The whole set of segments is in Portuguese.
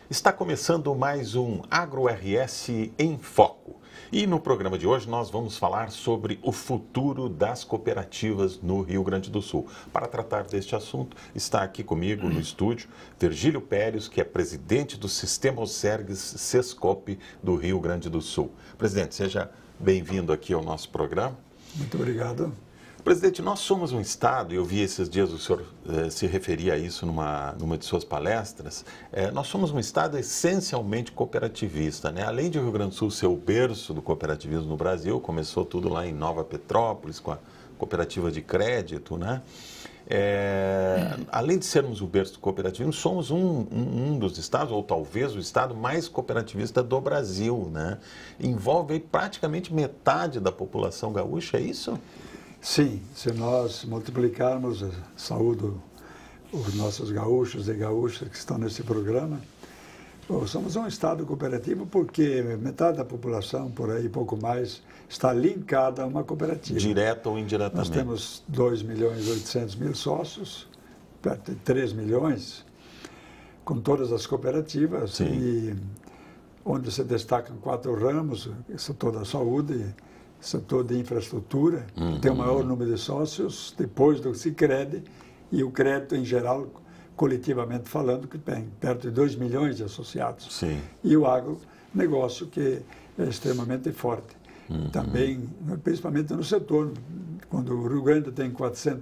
Está começando mais um AgroRS em Foco. E no programa de hoje nós vamos falar sobre o futuro das cooperativas no Rio Grande do Sul. Para tratar deste assunto, está aqui comigo no estúdio Virgílio Pérez, que é presidente do Sistema Osergues Sescope do Rio Grande do Sul. Presidente, seja bem-vindo aqui ao nosso programa. Muito obrigado. Presidente, nós somos um Estado, e eu vi esses dias o senhor se referir a isso numa de suas palestras, nós somos um Estado essencialmente cooperativista, né? Além de o Rio Grande do Sul ser o berço do cooperativismo no Brasil, começou tudo lá em Nova Petrópolis, com a cooperativa de crédito, né? Além de sermos o berço do cooperativismo, somos um dos estados, ou talvez o estado mais cooperativista do Brasil, né? Envolve aí praticamente metade da população gaúcha, é isso? Sim, se nós multiplicarmos, saúdo os nossos gaúchos e gaúchas que estão nesse programa, somos um estado cooperativo porque metade da população, por aí pouco mais, está linkada a uma cooperativa. Direta ou indiretamente. Nós temos 2.800.000 sócios, perto de 3 milhões, com todas as cooperativas. Sim. E onde se destacam 4 ramos, setor da saúde, setor de infraestrutura, tem o maior número de sócios, depois do Sicredi, e o crédito em geral, coletivamente falando, que tem perto de 2 milhões de associados. Sim. E o agronegócio, que é extremamente forte. Também, principalmente no setor, quando o Rio Grande tem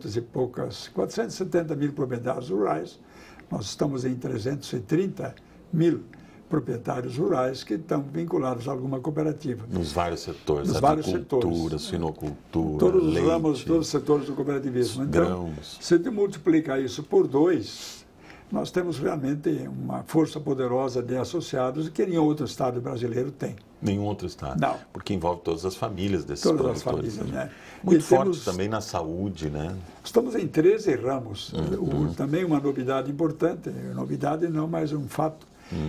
470 mil proprietários rurais, nós estamos em 330 mil proprietários rurais que estão vinculados a alguma cooperativa. Nos vários setores, nos vários agricultura, setores, suinocultura, todos os leite, ramos, todos os setores do cooperativismo. Então, grãos. se tu multiplicar isso por 2, nós temos realmente uma força poderosa de associados que nenhum outro estado brasileiro tem. Nenhum outro estado. Não. Porque envolve todas as famílias desses Todas as produtores. famílias, né? Muito E forte temos, também na saúde, né? Estamos em 13 ramos. Também uma novidade importante, novidade não, mas um fato,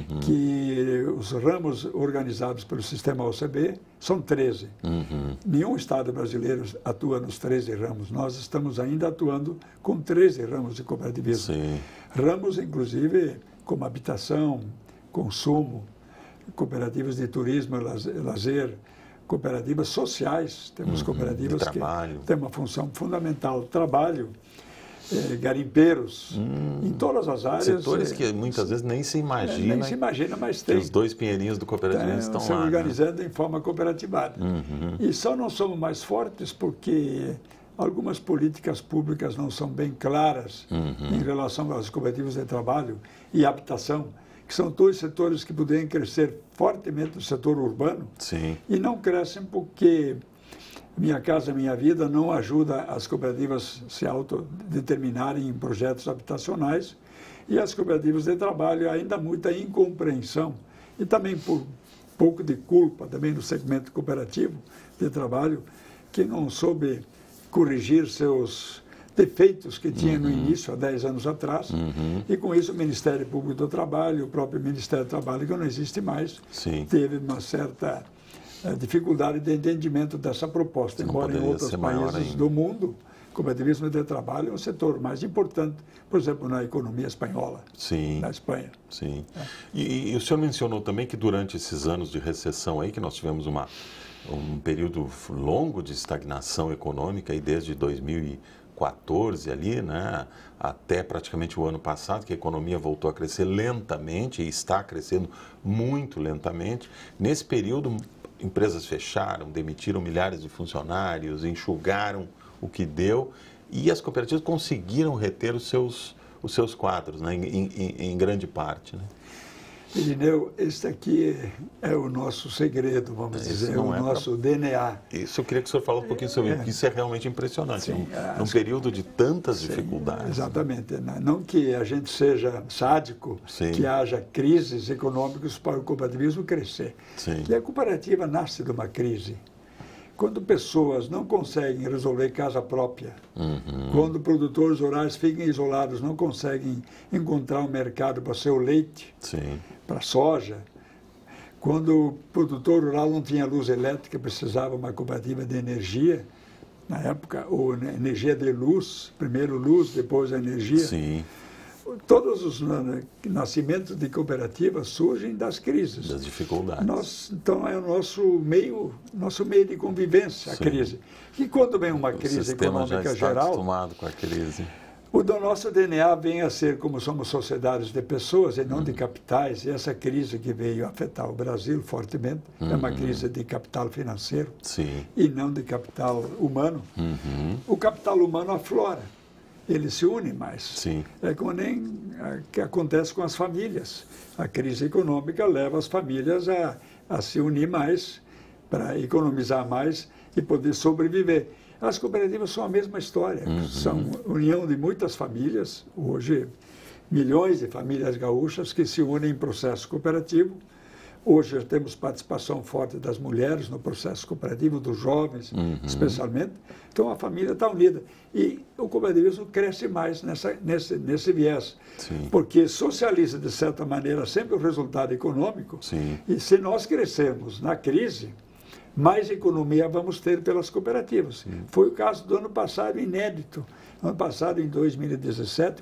que os ramos organizados pelo sistema OCB são 13. Nenhum estado brasileiro atua nos 13 ramos. Nós estamos ainda atuando com 13 ramos de cooperativismo. Sim. Ramos, inclusive, como habitação, consumo, cooperativas de turismo e lazer, cooperativas sociais. Temos cooperativas que têm uma função fundamental. Trabalho, garimpeiros, em todas as áreas. Setores que muitas vezes nem se imagina. Nem se imagina, mas tem. Os 2 pinheirinhos do cooperativismo estão se lá. organizando, né? Em forma cooperativada. E só não somos mais fortes porque algumas políticas públicas não são bem claras em relação às cooperativas de trabalho e habitação, que são 2 setores que poderiam crescer fortemente no setor urbano. Sim. E não crescem porque Minha Casa Minha Vida não ajuda as cooperativas a se autodeterminarem em projetos habitacionais, e as cooperativas de trabalho ainda há muita incompreensão e também por pouco de culpa também no segmento cooperativo de trabalho, que não soube corrigir seus defeitos que tinha no início, há 10 anos atrás, e com isso o Ministério Público do Trabalho, o próprio Ministério do Trabalho, que não existe mais, Sim. teve uma certa dificuldade de entendimento dessa proposta, embora em outros países do mundo, o cooperativismo de trabalho é o setor mais importante, por exemplo, na economia espanhola, Sim. na Espanha. Sim. E o senhor mencionou também que durante esses anos de recessão aí, que nós tivemos um período longo de estagnação econômica, aí desde 2014 ali, né, até praticamente o ano passado, que a economia voltou a crescer lentamente e está crescendo muito lentamente. Nesse período, empresas fecharam, demitiram milhares de funcionários, enxugaram o que deu, e as cooperativas conseguiram reter os seus quadros, né, em grande parte, né? Irineu, este aqui é o nosso segredo, vamos dizer, o nosso DNA. Isso eu queria que o senhor falasse um pouquinho sobre isso, porque isso é realmente impressionante. Sim, num período de tantas dificuldades. Exatamente. Não que a gente seja sádico, Sim. que haja crises econômicas para o cooperativismo crescer. Sim. E a cooperativa nasce de uma crise. Quando pessoas não conseguem resolver casa própria, quando produtores rurais ficam isolados, não conseguem encontrar um mercado para seu leite, Sim. para soja, quando o produtor rural não tinha luz elétrica, precisava uma cooperativa de energia, na época, ou energia de luz, primeiro luz, depois a energia. Sim. todos os nascimentos de cooperativas surgem das crises. Das dificuldades. Então é o nosso meio de convivência, a crise. E quando vem uma crise econômica já está geral, acostumado com a crise. O do nosso DNA vem a ser, como somos sociedades de pessoas e não de capitais, e essa crise que veio afetar o Brasil fortemente é uma crise de capital financeiro e não de capital humano. O capital humano aflora, ele se une mais. É como nem que acontece com as famílias. A crise econômica leva as famílias a se unir mais, para economizar mais e poder sobreviver. As cooperativas são a mesma história, são união de muitas famílias, hoje milhões de famílias gaúchas que se unem em processo cooperativo. Hoje temos participação forte das mulheres no processo cooperativo, dos jovens especialmente. Então a família está unida. E o cooperativismo cresce mais nesse viés, porque socializa de certa maneira sempre o resultado econômico. E se nós crescermos na crise, mais economia vamos ter pelas cooperativas. Foi o caso do ano passado, inédito. Ano passado, em 2017,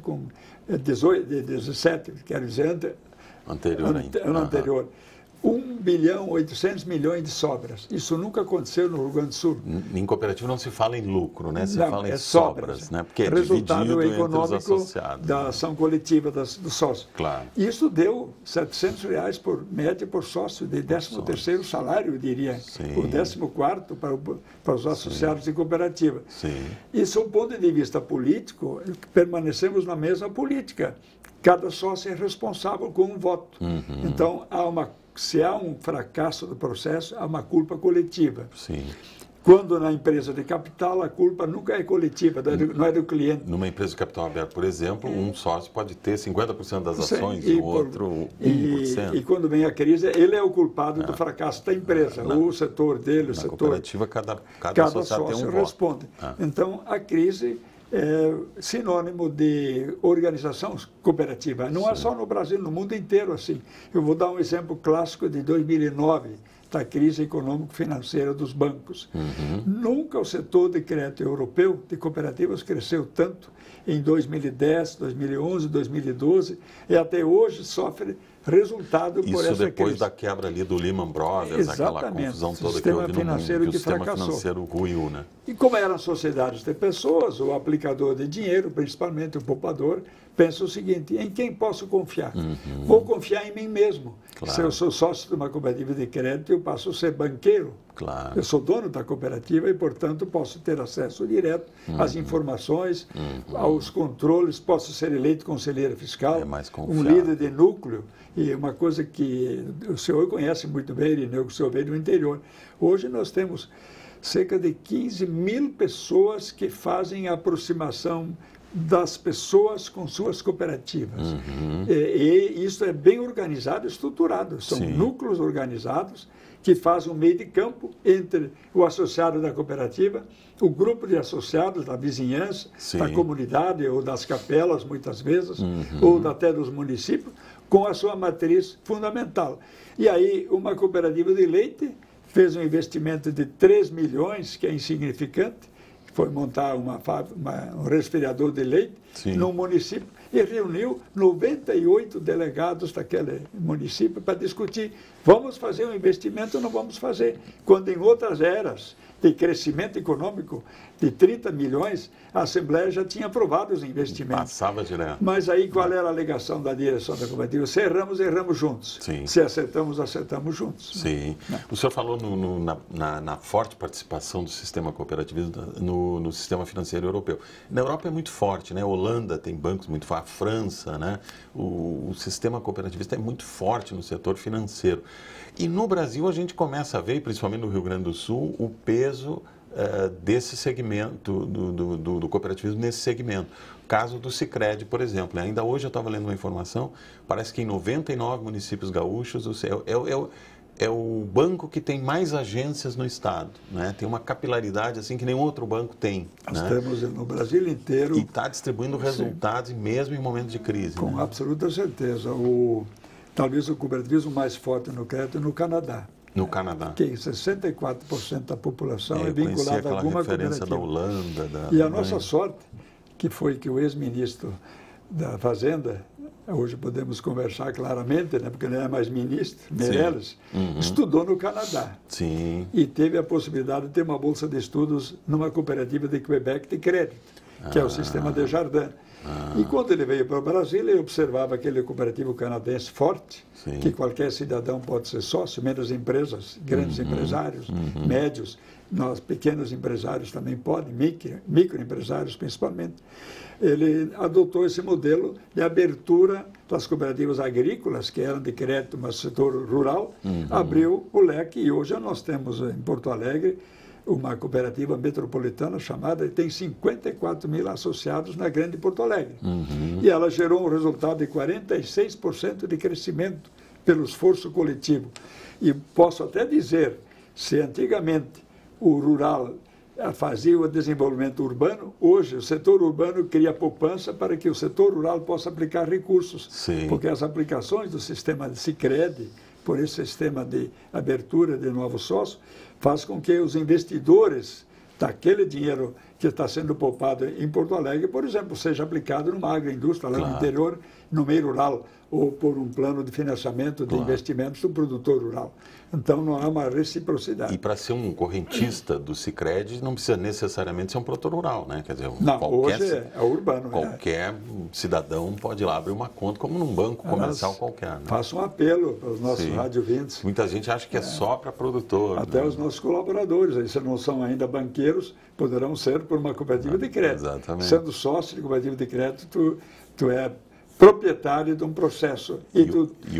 quero dizer, ano anterior, 1.8 bilhões de sobras. Isso nunca aconteceu no Rio Grande do Sul. Em cooperativo não se fala em lucro, né? Se fala em sobras, né? Porque é resultado econômico entre os associados, da ação coletiva dos sócios. Claro. Isso deu R$700 por média por sócio, de 13º salário, eu diria, o 14º para os associados de cooperativa. E, sob o ponto de vista político, permanecemos na mesma política. Cada sócio é responsável com um voto. Então, se há um fracasso do processo, há uma culpa coletiva. Quando na empresa de capital, a culpa nunca é coletiva, não é do cliente. Numa empresa de capital aberto, por exemplo, um sócio pode ter 50% das ações e o outro 1%. E quando vem a crise, ele é o culpado do fracasso da empresa. O setor dele, o setor... cooperativa, cada sócio tem um responde. Então, a crise é sinônimo de organização cooperativa. Não é só no Brasil, no mundo inteiro assim. Eu vou dar um exemplo clássico de 2009, da crise econômico-financeira dos bancos. Nunca o setor de crédito europeu de cooperativas cresceu tanto em 2010, 2011, 2012 e até hoje sofre resultado por essa crise. Isso depois da quebra ali do Lehman Brothers, aquela confusão toda que houve no mundo, que o sistema financeiro ruiu, né? E como eram sociedades de pessoas, o aplicador de dinheiro, principalmente o poupador, pensa o seguinte: em quem posso confiar? Vou confiar em mim mesmo. Se eu sou sócio de uma cooperativa de crédito, eu passo a ser banqueiro. Eu sou dono da cooperativa e, portanto, posso ter acesso direto às informações, aos controles, posso ser eleito conselheiro fiscal, um líder de núcleo. E uma coisa que o senhor conhece muito bem, Irineu, que o senhor veio do interior. Hoje nós temos cerca de 15 mil pessoas que fazem a aproximação das pessoas com suas cooperativas. E isso é bem organizado, estruturado. São núcleos organizados que fazem um meio de campo entre o associado da cooperativa, o grupo de associados da vizinhança, da comunidade ou das capelas, muitas vezes, ou até dos municípios, com a sua matriz fundamental. E aí, uma cooperativa de leite fez um investimento de 3 milhões, que é insignificante, foi montar um resfriador de leite num município e reuniu 98 delegados daquele município para discutir: vamos fazer um investimento ou não vamos fazer? Quando em outras eras de crescimento econômico de 30 milhões, a Assembleia já tinha aprovado os investimentos. Passava direto. Mas aí qual era a alegação da direção da cooperativa? Se erramos, erramos juntos. Se acertamos, acertamos juntos. O senhor falou na forte participação do sistema cooperativo no sistema financeiro europeu. Na Europa é muito forte, né? A Holanda tem bancos muito fortes, a França, né? O sistema cooperativista é muito forte no setor financeiro. E no Brasil a gente começa a ver, principalmente no Rio Grande do Sul, o peso desse segmento, do cooperativismo nesse segmento. O caso do Sicredi, por exemplo. Né? Ainda hoje eu estava lendo uma informação, parece que em 99 municípios gaúchos é o banco que tem mais agências no estado. Né? Tem uma capilaridade assim que nenhum outro banco tem. Nós temos no Brasil inteiro. E está distribuindo resultados mesmo em momentos de crise. Com absoluta certeza. Talvez o cooperativismo mais forte no crédito é no Canadá. No Canadá. Que 64% da população é vinculada a alguma cooperativa. Da Holanda. E a nossa sorte, que foi que o ex-ministro da Fazenda, hoje podemos conversar claramente, né, porque não é mais ministro, Meirelles, estudou no Canadá. Sim. E teve a possibilidade de ter uma bolsa de estudos numa cooperativa de Quebec de crédito, que é o sistema Desjardins. E quando ele veio para o Brasil, ele observava aquele cooperativo canadense forte, Sim. que qualquer cidadão pode ser sócio, menos empresas, grandes empresários, médios, nós pequenos empresários também podem, microempresários principalmente. Ele adotou esse modelo de abertura das cooperativas agrícolas, que eram de crédito, mas setor rural, abriu o leque e hoje nós temos em Porto Alegre uma cooperativa metropolitana chamada, e tem 54 mil associados na Grande Porto Alegre. E ela gerou um resultado de 46% de crescimento pelo esforço coletivo. E posso até dizer, se antigamente o rural fazia o desenvolvimento urbano, hoje o setor urbano cria poupança para que o setor rural possa aplicar recursos. Sim. Porque as aplicações do sistema de Sicredi, por esse sistema de abertura de novos sócios, faz com que os investidores daquele dinheiro que está sendo poupado em Porto Alegre, por exemplo, seja aplicado numa agroindústria lá no interior, no meio rural, ou por um plano de financiamento de investimentos do produtor rural. Então, não há uma reciprocidade. E para ser um correntista do Sicredi, não precisa necessariamente ser um produtor rural, né? Quer dizer, não, hoje é urbano. Qualquer cidadão pode ir lá abrir uma conta, como num banco comercial qualquer. Né? Faço um apelo para os nossos radiovintes. Muita gente acha que é só para produtor. Até né? os nossos colaboradores, se não são ainda banqueiros, poderão ser por uma cooperativa de crédito. Exatamente. Sendo sócio de cooperativa de crédito, tu é proprietário de um processo. E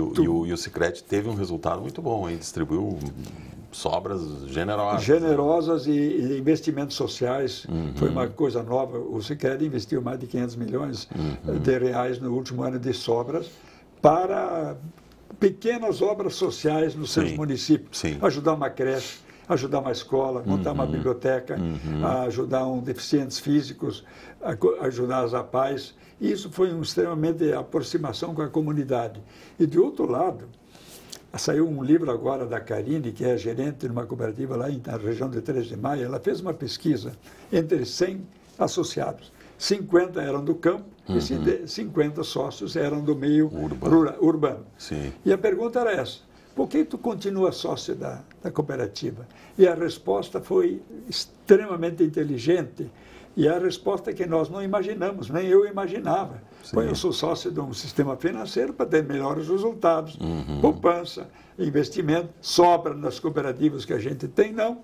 o Sicredi teve um resultado muito bom, hein? Distribuiu sobras generosas. Generosas e investimentos sociais. Foi uma coisa nova. O Sicredi investiu mais de 500 milhões de reais no último ano de sobras para pequenas obras sociais nos seus municípios. Sim. Ajudar uma creche, ajudar uma escola, montar uma biblioteca, ajudar deficientes físicos, ajudar as APAES. Isso foi extremamente aproximação com a comunidade. E, de outro lado, saiu um livro agora da Karine, que é gerente de uma cooperativa lá na região de 3 de Maio. Ela fez uma pesquisa entre 100 associados. 50 eram do campo e 50 sócios eram do meio urbano. Sim. E a pergunta era essa: por que tu continua sócio da cooperativa? E a resposta foi extremamente inteligente. E a resposta é que nós não imaginamos, nem eu imaginava. Eu sou sócio de um sistema financeiro para ter melhores resultados, poupança, investimento, sobra nas cooperativas que a gente tem, não.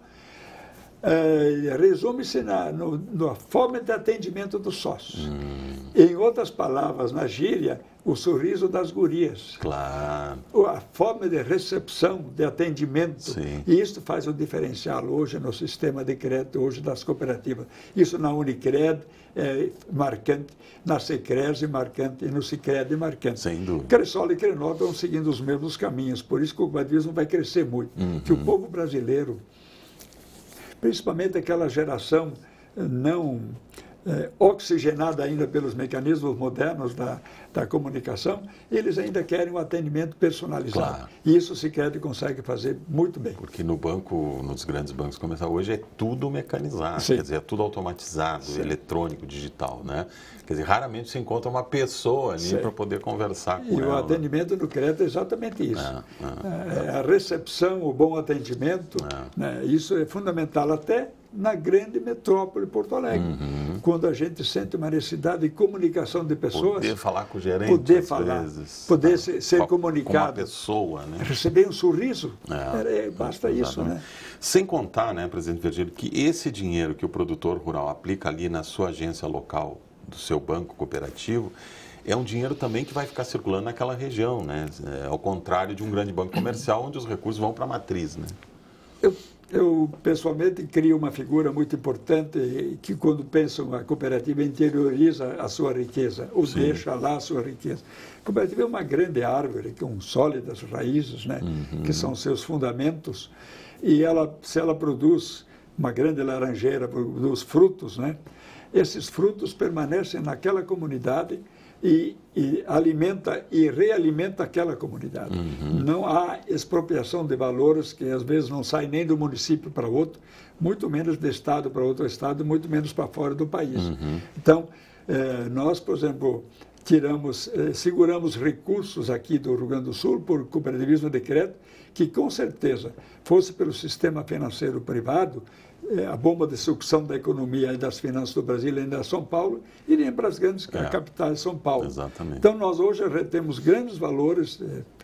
Resume-se na forma de atendimento dos sócios. Em outras palavras, na gíria, o sorriso das gurias. Claro. A forma de recepção, de atendimento. Sim. E isso faz o diferencial hoje no sistema de crédito, hoje das cooperativas. Isso na Unicred é marcante, na Sicredi marcante e no Sicredi marcante. Sem dúvida. Cressol e Crenol estão seguindo os mesmos caminhos, por isso que o cooperativismo vai crescer muito. Que o povo brasileiro, principalmente aquela geração não oxigenada ainda pelos mecanismos modernos da comunicação, eles ainda querem um atendimento personalizado. Claro. E isso o Sicredi consegue fazer muito bem. Porque no banco, nos grandes bancos comerciais, hoje é tudo mecanizado, Sim. quer dizer, é tudo automatizado, eletrônico, digital, né? Quer dizer, raramente se encontra uma pessoa ali para poder conversar com ela. E o atendimento no crédito é exatamente isso. A recepção, o bom atendimento, né, isso é fundamental até na grande metrópole Porto Alegre. Quando a gente sente uma necessidade de comunicação de pessoas... Poder falar com o gerente, poder falar, vezes, poder ser comunicado. Com uma pessoa, né? Receber um sorriso, basta isso, né? Sem contar, né, presidente Virgílio, que esse dinheiro que o produtor rural aplica ali na sua agência local, do seu banco cooperativo, é um dinheiro também que vai ficar circulando naquela região, né? Ao contrário de um grande banco comercial, onde os recursos vão para a matriz, né? Eu, pessoalmente, crio uma figura muito importante que, quando penso uma cooperativa, interioriza a sua riqueza, ou deixa lá a sua riqueza. A cooperativa é uma grande árvore com sólidas raízes, né? Que são seus fundamentos, e se ela produz uma grande laranjeira, produz frutos, né? Esses frutos permanecem naquela comunidade e alimenta e realimenta aquela comunidade. Não há expropriação de valores que às vezes não sai nem do município para outro, muito menos de estado para outro estado, muito menos para fora do país. Então, nós, por exemplo, seguramos recursos aqui do Rio Grande do Sul por cooperativismo de crédito, que com certeza, fosse pelo sistema financeiro privado, a bomba de sucção da economia e das finanças do Brasil ainda é São Paulo, iriam para as grandes capitais de São Paulo. Exatamente. Então, nós hoje retemos grandes valores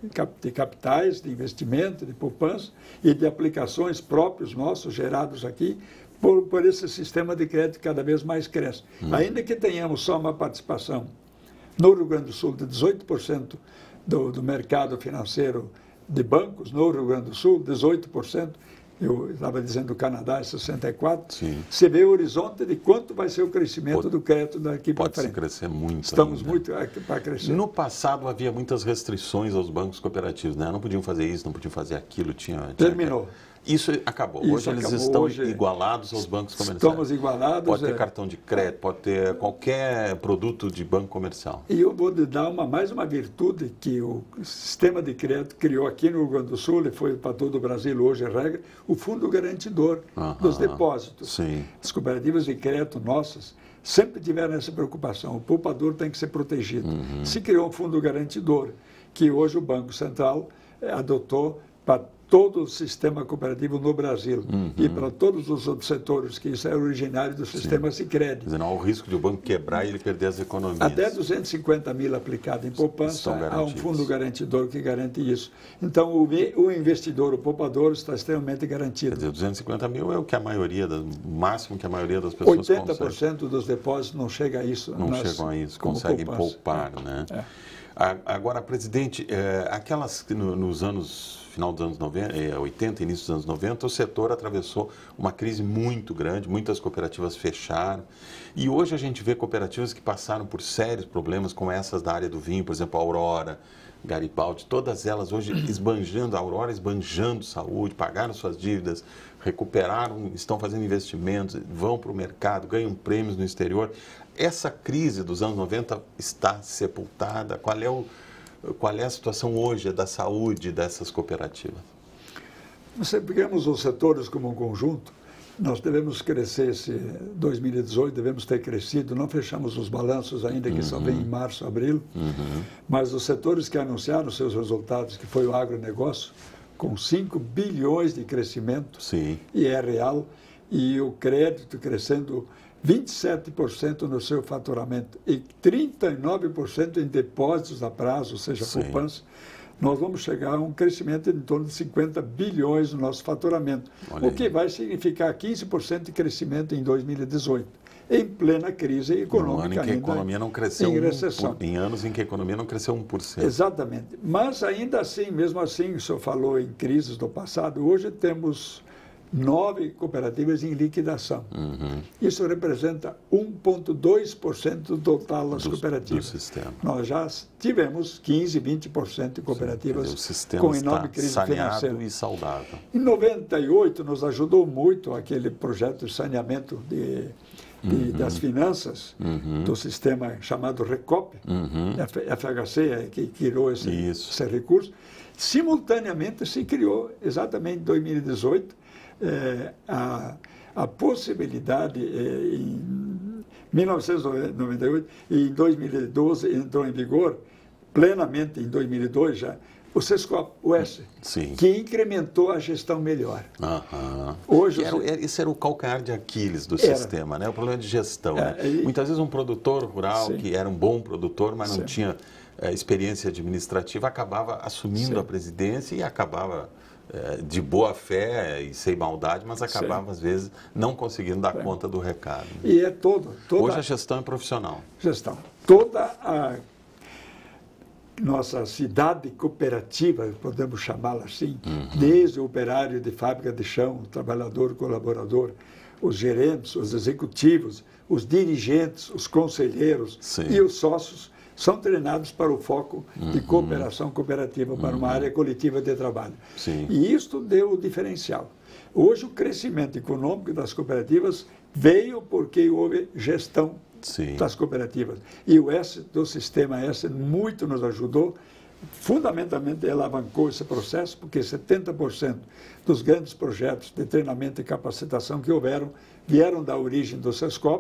de capitais, de investimento, de poupança e de aplicações próprios nossos, gerados aqui, por esse sistema de crédito que cada vez mais cresce. Ainda que tenhamos só uma participação no Rio Grande do Sul de 18% do mercado financeiro de bancos, no Rio Grande do Sul, 18%, eu estava dizendo o Canadá é 64%, Sim. você vê o horizonte de quanto vai ser o crescimento do crédito daqui para frente. Pode crescer muito. Estamos ainda. muito para crescer. No passado havia muitas restrições aos bancos cooperativos, né? Não podiam fazer isso, não podiam fazer aquilo. Terminou. Isso acabou. Isso hoje eles acabou. estão Hoje igualados aos bancos comerciais. Estamos igualados. Pode ter cartão de crédito, pode ter qualquer produto de banco comercial. E eu vou lhe dar mais uma virtude que o sistema de crédito criou aqui no Rio Grande do Sul, e foi para todo o Brasil hoje a regra, o fundo garantidor dos depósitos. Sim. As cooperativas de crédito nossas sempre tiveram essa preocupação. O poupador tem que ser protegido. Se criou um fundo garantidor, que hoje o Banco Central adotou para todo o sistema cooperativo no Brasil e para todos os outros setores, que isso é originário do sistema Sicredi. Quer dizer, não há o risco de o banco quebrar e ele perder as economias. Até 250 mil aplicado em poupança, há um fundo garantidor que garante isso. Então, o investidor, o poupador, está extremamente garantido. Quer dizer, 250 mil é o que a maioria, o máximo que a maioria das pessoas 80% consegue. dos depósitos não chega a isso. Não chegam a isso, conseguem poupar, né? Agora, presidente, aquelas que nos anos, final dos anos 90, 80, início dos anos 90, o setor atravessou uma crise muito grande, muitas cooperativas fecharam. E hoje a gente vê cooperativas que passaram por sérios problemas, como essas da área do vinho, por exemplo, a Aurora, Garibaldi, todas elas hoje esbanjando, a Aurora esbanjando saúde, pagaram suas dívidas, recuperaram, estão fazendo investimentos, vão para o mercado, ganham prêmios no exterior. Essa crise dos anos 90 está sepultada? Qual é a situação hoje da saúde dessas cooperativas? Se pegamos os setores como um conjunto, nós devemos crescer, esse 2018 devemos ter crescido, não fechamos os balanços ainda, que só vem em março, abril, mas os setores que anunciaram seus resultados, que foi o agronegócio, com 5 bilhões de crescimento, Sim. E é real, e o crédito crescendo 27% no seu faturamento e 39% em depósitos a prazo, ou seja, poupança, nós vamos chegar a um crescimento em torno de 50 bilhões no nosso faturamento, o que vai significar 15% de crescimento em 2018, em plena crise econômica. No ano em que a economia não cresceu, em recessão. Em anos em que a economia não cresceu 1%. Exatamente. Mas ainda assim, mesmo assim, o senhor falou em crises do passado, hoje temos 9 cooperativas em liquidação. Isso representa 1,2% do total das cooperativas. Do sistema. Nós já tivemos 15%, 20% de cooperativas o sistema com enorme crise saneado financeira. E saudável. Em 98 nos ajudou muito aquele projeto de saneamento das finanças do sistema chamado Recop, FHC é que criou esse recurso. Simultaneamente se criou, exatamente em 2018, a possibilidade, em 1998 e em 2012 entrou em vigor, plenamente em 2002 já, o Sescop, o S, que incrementou a gestão melhor. Hoje, esse era o calcanhar de Aquiles do sistema, né? O problema de gestão. Né? Muitas vezes um produtor rural, que era um bom produtor, mas não tinha experiência administrativa, acabava assumindo a presidência e acabava de boa fé e sem maldade, mas acabava às vezes não conseguindo dar conta do recado. E é toda hoje a gestão é profissional. Toda a nossa cidade cooperativa, podemos chamá-la assim, desde o operário de fábrica de chão, o trabalhador, o colaborador, os gerentes, os executivos, os dirigentes, os conselheiros e os sócios, são treinados para o foco de cooperação cooperativa, para uma área coletiva de trabalho. E isto deu o diferencial. Hoje o crescimento econômico das cooperativas veio porque houve gestão das cooperativas. E o S do sistema S muito nos ajudou, fundamentalmente alavancou esse processo, porque 70% dos grandes projetos de treinamento e capacitação que houveram vieram da origem do Sescop,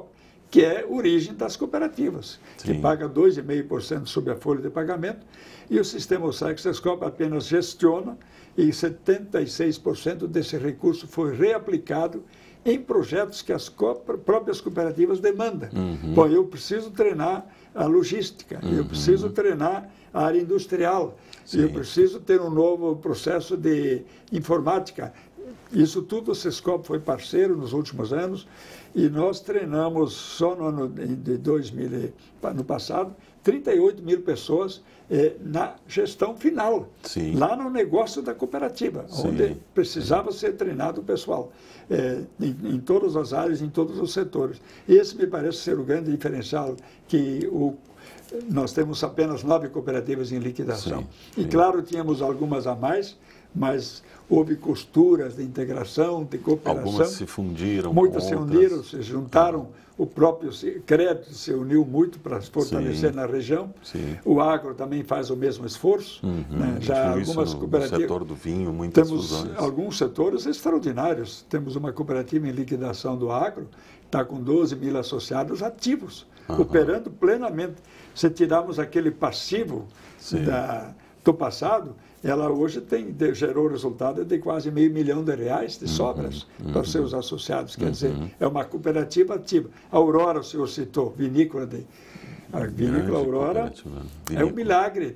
que é a origem das cooperativas, que Sim. paga 2,5% sobre a folha de pagamento, e o sistema OSEC-SESCOP apenas gestiona, e 76% desse recurso foi reaplicado em projetos que as próprias cooperativas demandam. Bom, eu preciso treinar a logística, eu preciso treinar a área industrial, Sim. eu preciso ter um novo processo de informática. Isso tudo o SESCOP foi parceiro nos últimos anos, e nós treinamos só no ano de 2000, no passado, 38 mil pessoas na gestão final, Sim. lá no negócio da cooperativa, Sim. onde precisava ser treinado o pessoal, em todas as áreas, em todos os setores. Esse me parece ser o grande diferencial, que nós temos apenas 9 cooperativas em liquidação. Sim. E claro, tínhamos algumas a mais, mas houve costuras de integração, de cooperação. Algumas se fundiram Muitas com se outras. uniram, se juntaram. O próprio crédito se uniu muito para se fortalecer Sim. na região. Sim. O agro também faz o mesmo esforço. Né? Já algumas no cooperativas. setor do vinho, muitas Temos fusões. alguns setores extraordinários. Temos uma cooperativa em liquidação do agro, está com 12 mil associados ativos, operando plenamente. Se tirarmos aquele passivo do passado, ela hoje gerou resultado de quase R$500 milhão de sobras para os seus associados. Quer dizer, é uma cooperativa ativa. A Aurora, o senhor citou, a vinícola Aurora é um milagre,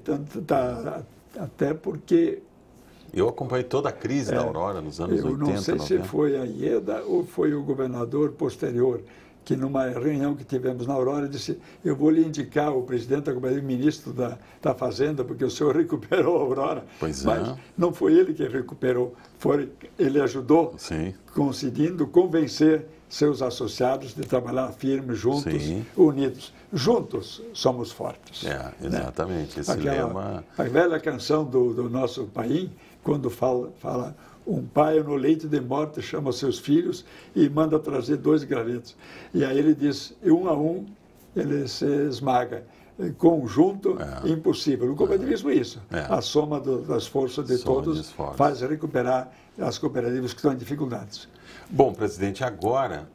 até porque... Eu acompanhei toda a crise da Aurora nos anos 80, Eu não sei 90. se foi a Ieda ou foi o governador posterior, que numa reunião que tivemos na Aurora disse: eu vou lhe indicar o presidente da cooperativa, ministro da Fazenda, porque o senhor recuperou a Aurora. Pois é. Mas não foi ele que recuperou, ele ajudou, Sim. conseguindo convencer seus associados de trabalhar firme, juntos, Sim. unidos. Juntos somos fortes. Exatamente. Né? Esse lema... A velha canção do nosso país, quando fala um pai no leito de morte chama seus filhos e manda trazer 2 gravetos. E aí ele diz, um a um, ele se esmaga. Conjunto, impossível. No cooperativismo é isso. A soma das forças de todos faz recuperar as cooperativas que estão em dificuldades. Bom, presidente, agora,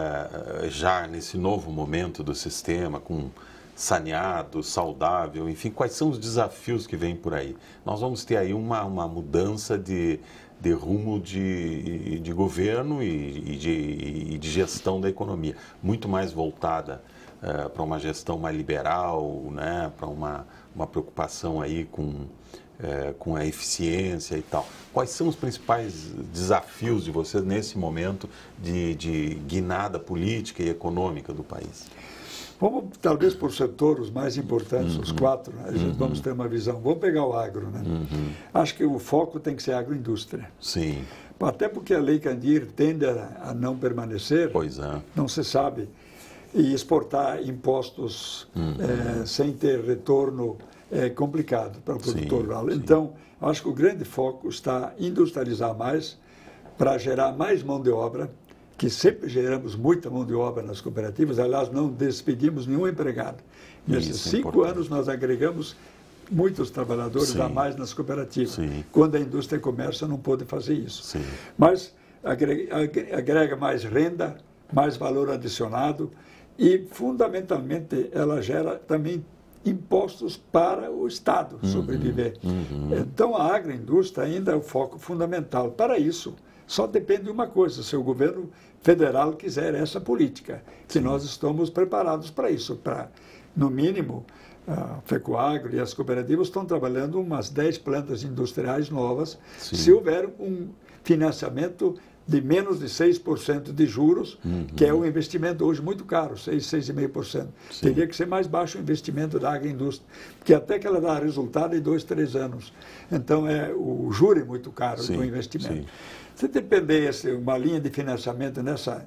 já nesse novo momento do sistema, com saneado, saudável, enfim, quais são os desafios que vêm por aí? Nós vamos ter aí uma mudança de rumo de governo e de gestão da economia, muito mais voltada para uma gestão mais liberal, né, para uma preocupação aí com a eficiência e tal. Quais são os principais desafios de vocês nesse momento de guinada política e econômica do país? Vamos, talvez por setor, os mais importantes, os 4, a gente vamos ter uma visão. Vamos pegar o agro, né? Acho que o foco tem que ser a agroindústria. Sim. Até porque a Lei Candir tende a não permanecer, Pois é. Não se sabe, e exportar impostos sem ter retorno é complicado para o produtor rural. Então, acho que o grande foco está em industrializar mais, para gerar mais mão de obra, que sempre geramos muita mão de obra nas cooperativas, aliás, não despedimos nenhum empregado. Nesses 5 anos nós agregamos muitos trabalhadores a mais nas cooperativas, quando a indústria e comércio não pôde fazer isso. Mas agrega mais renda, mais valor adicionado e, fundamentalmente, ela gera também impostos para o Estado sobreviver. Então, a agroindústria ainda é o foco fundamental. Para isso, só depende de uma coisa, se o governo federal quiser essa política, que nós estamos preparados para isso, no mínimo, a FECOAGRO e as cooperativas estão trabalhando umas 10 plantas industriais novas, se houver um financiamento de menos de 6% de juros, que é um investimento hoje muito caro, 6,5%. Teria que ser mais baixo o investimento da agroindústria, porque até que ela dá resultado em 2, 3 anos. Então, o juro é muito caro do investimento. Se dependesse uma linha de financiamento nessa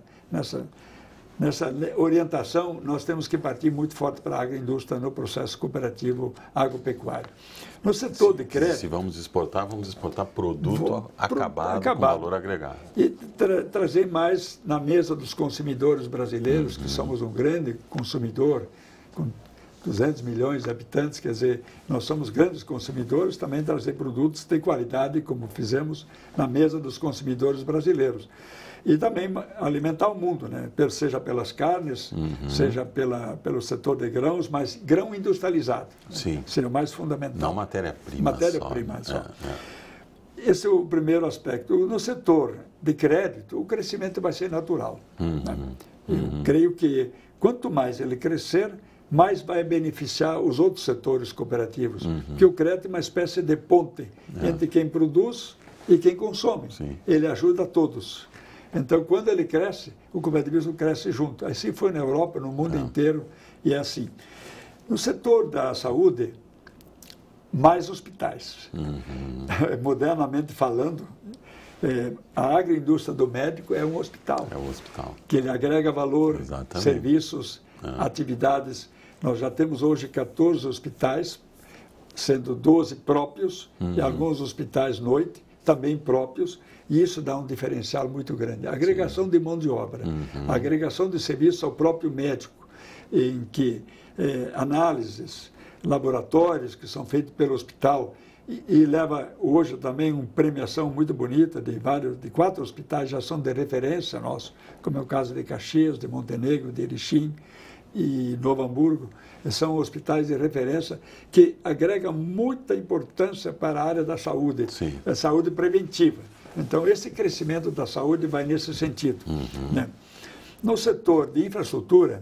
orientação, nós temos que partir muito forte para a agroindústria no processo cooperativo agropecuário. No setor de crédito... Se vamos exportar produto acabado com valor agregado. E trazer mais na mesa dos consumidores brasileiros, que somos um grande consumidor, com 200 milhões de habitantes, quer dizer, nós somos grandes consumidores, também trazer produtos de qualidade, como fizemos na mesa dos consumidores brasileiros. E também alimentar o mundo, né? Seja pelas carnes, seja pelo setor de grãos, mas grão industrializado. Sim. Né? Seria o mais fundamental. Não matéria-prima Matéria-prima só. Esse é o primeiro aspecto. No setor de crédito, o crescimento vai ser natural. Né? Eu creio que quanto mais ele crescer, mais vai beneficiar os outros setores cooperativos. Porque o crédito é uma espécie de ponte entre quem produz e quem consome. Sim. Ele ajuda a todos. Então, quando ele cresce, o cooperativismo cresce junto. Assim foi na Europa, no mundo inteiro, e é assim. No setor da saúde, mais hospitais. Modernamente falando, a agroindústria do médico é um hospital. É um hospital. Que ele agrega valor, Exatamente. serviços, atividades. Nós já temos hoje 14 hospitais, sendo 12 próprios, e alguns hospitais noite, também próprios, e isso dá um diferencial muito grande. A agregação de mão de obra, a agregação de serviço ao próprio médico, em que análises, laboratórios que são feitos pelo hospital, e leva hoje também uma premiação muito bonita de 4 hospitais já são de referência nossos, como é o caso de Caxias, de Montenegro, de Erechim e Novo Hamburgo. São hospitais de referência que agregam muita importância para a área da saúde, a saúde preventiva. Então, esse crescimento da saúde vai nesse sentido. Né? No setor de infraestrutura,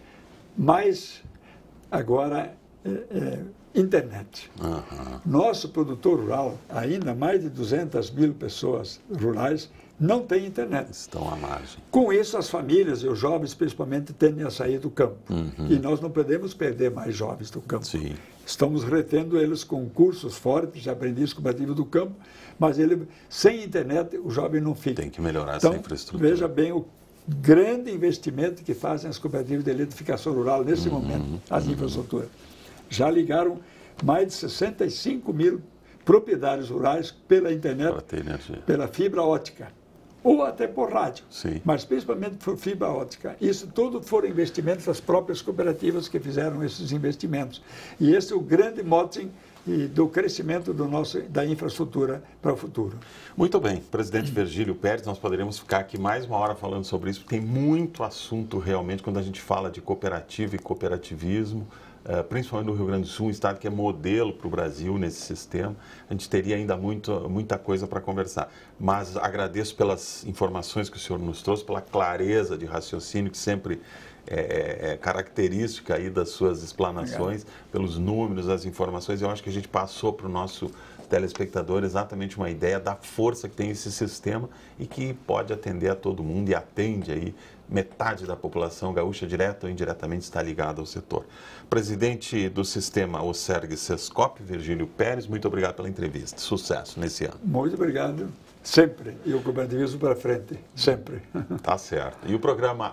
mais agora internet. Nosso produtor rural, ainda mais de 200 mil pessoas rurais, não tem internet. Estão à margem. Com isso, as famílias e os jovens, principalmente, tendem a sair do campo. E nós não podemos perder mais jovens do campo. Sim. Estamos retendo eles com cursos fortes de aprendiz cooperativo do campo, mas sem internet o jovem não fica. Tem que melhorar essa infraestrutura. Veja bem o grande investimento que fazem as cooperativas de eletrificação rural nesse momento, as infraestruturas. Já ligaram mais de 65 mil propriedades rurais pela internet, para ter energia, pela fibra ótica, ou até por rádio, Sim. mas principalmente por fibra ótica. Isso tudo foram investimentos das próprias cooperativas que fizeram esses investimentos. E esse é o grande mote do crescimento da infraestrutura para o futuro. Muito bem, presidente Virgílio Pérez, nós poderíamos ficar aqui mais uma hora falando sobre isso, porque tem muito assunto realmente quando a gente fala de cooperativa e cooperativismo, principalmente no Rio Grande do Sul, um estado que é modelo para o Brasil nesse sistema. A gente teria ainda muita coisa para conversar. Mas agradeço pelas informações que o senhor nos trouxe, pela clareza de raciocínio que sempre é característica aí das suas explanações, pelos números, as informações. Eu acho que a gente passou para o nosso telespectador exatamente uma ideia da força que tem esse sistema e que pode atender a todo mundo e atende aí metade da população gaúcha, direta ou indiretamente, está ligada ao setor. Presidente do sistema OCERG-SESCOP, Virgílio Pérez, muito obrigado pela entrevista. Sucesso nesse ano. Muito obrigado. Sempre. E o cooperativismo para frente. Sempre. Tá certo. E o programa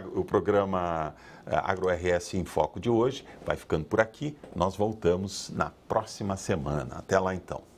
AgroRS em Foco de hoje vai ficando por aqui. Nós voltamos na próxima semana. Até lá então.